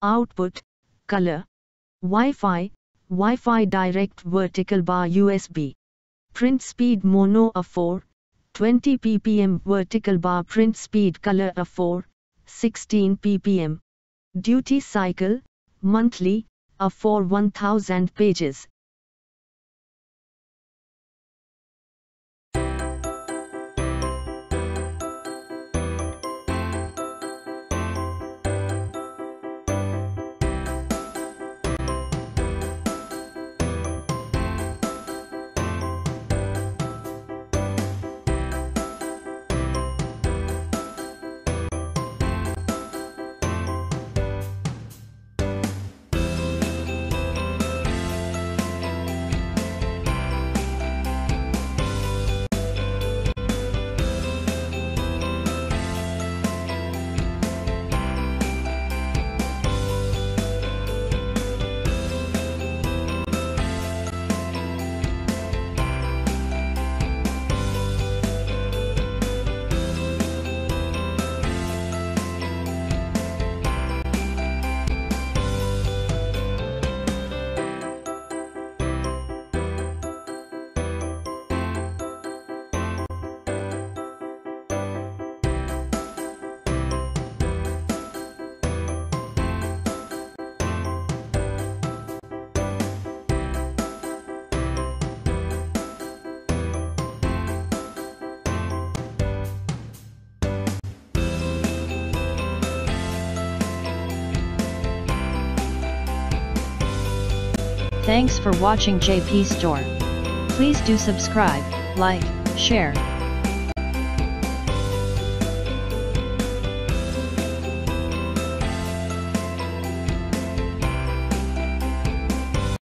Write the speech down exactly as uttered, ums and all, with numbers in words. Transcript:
Output, color. Wi-Fi, Wi-Fi direct vertical bar U S B. Print speed mono A four, twenty p p m vertical bar print speed color A four, sixteen p p m. Duty cycle, monthly, A four one thousand pages. Thanks for watching J P Store. Please do subscribe, like, share,